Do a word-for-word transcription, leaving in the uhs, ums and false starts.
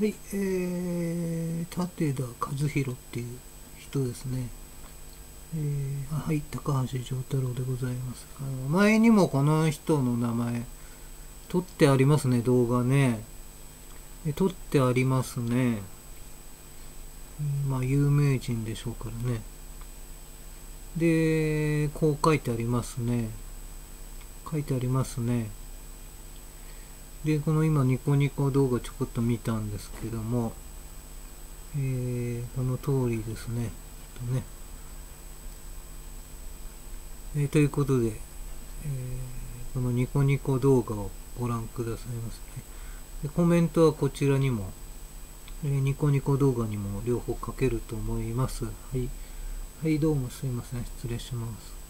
はい、えー、立田和弘っていう人ですね。えー、はい、高橋丈太郎でございます。あの前にもこの人の名前、撮ってありますね、動画ね。え撮ってありますね。えーまあ、有名人でしょうからね。で、こう書いてありますね。書いてありますね。で、この今ニコニコ動画ちょこっと見たんですけども、えー、この通りですね。とねえーということで、えーこのニコニコ動画をご覧くださいますね。でコメントはこちらにも、えーニコニコ動画にも両方書けると思います。はい。はい、どうもすいません。失礼します。